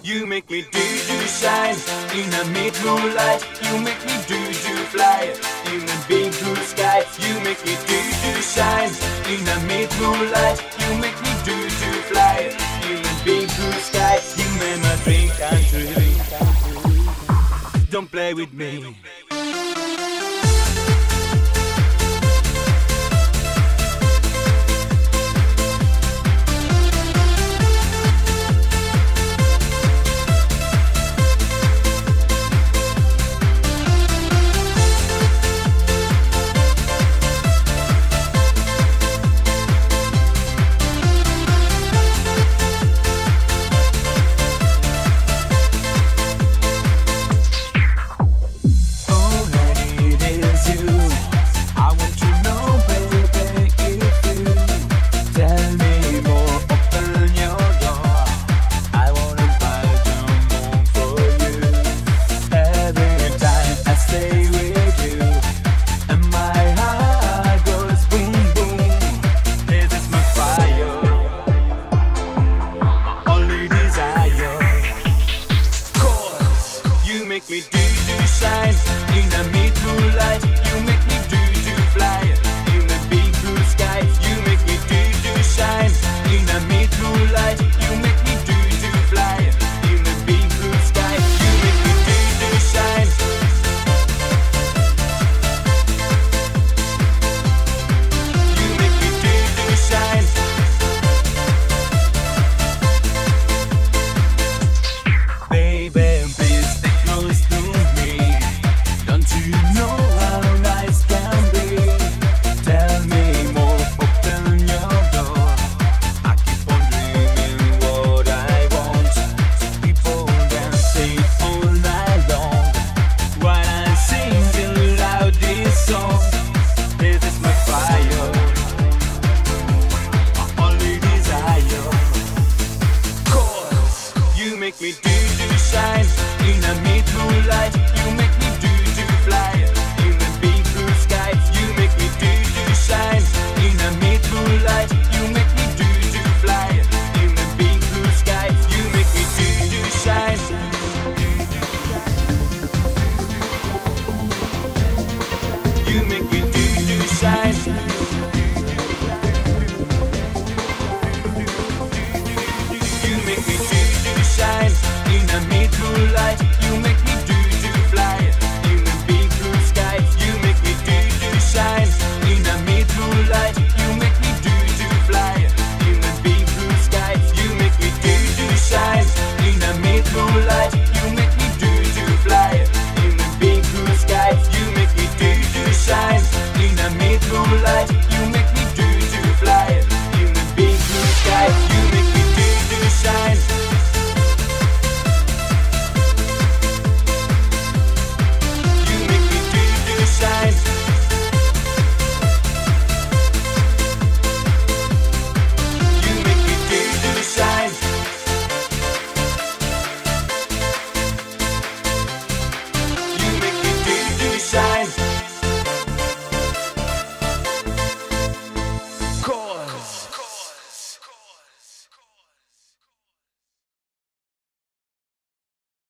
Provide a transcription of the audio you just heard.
You make me do shine in the mid-moonlight. You make me do fly in the big blue sky. You make me do shine in the mid-moonlight. You make me do fly in the big blue sky. You make my dream come true. Don't play with me. Make me do shine in the mid-moonlight. You make me do fly in the big blue sky. You make me do shine in the mid-moonlight. You make me do fly in the big blue sky. You make me do shine. You make me do shine. Baby, please stay close to me. Don't you know how nice can be? Tell me more, open your door. I keep on dreaming what I want. People dancing all night long while I sing the loudest song. This is my fire, my only desire. 'Cause you make me do shine in the mid-moonlight. You make me do fly in the big blue sky. You make me do shine in the mid-moonlight. You make me do fly in the big blue sky. You make me do shine. You make me do shine. You make me do shine in the mid-moonlight. You make me do fly in the big blue sky. You make me do shine in the mid-moonlight. You make me do fly in the big blue sky. You make me do shine in the mid-moonlight. You make me do fly in the big blue sky. You make me do shine in the mid-moonlight.